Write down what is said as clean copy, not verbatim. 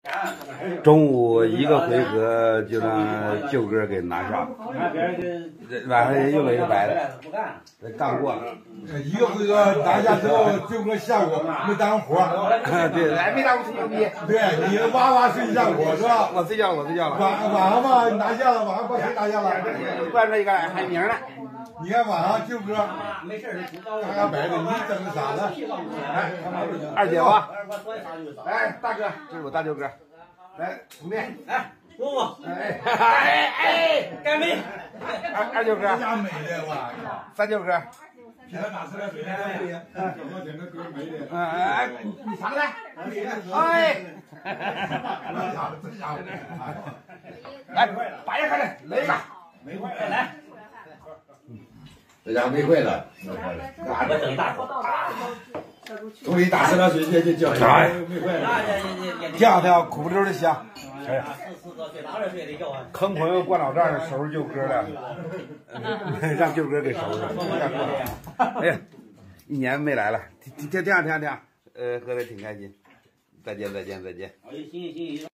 中午一个回合就让舅哥给拿下，晚上又来一个白的，干过了。 一个回合拿下之后，舅哥下午没当活。 对，没当吹牛逼。 对你哇哇睡一下午是吧？ 我睡觉了，我睡觉了。 晚上嘛拿下了，晚上把谁拿下了？ 关着一个喊名呢。 你看晚上舅哥干白的，你整啥呢？ 二姐夫，来大哥，这是我大舅哥，来兄弟，来姑姑，干杯！二舅哥， 家美的我靠， 三舅哥， 平常打出来水来，我整个哥美的， 你尝来，来，把人开来，来一个， 没坏来。这家没坏了， 哪个整大口？ 终于打出来水就叫哎， 没坏了。 酱香苦不溜的香。哎呀，坑朋友灌老丈人收拾舅哥了，让舅哥给收拾了。哎呀，一年没来了，挺，喝的挺开心。再见。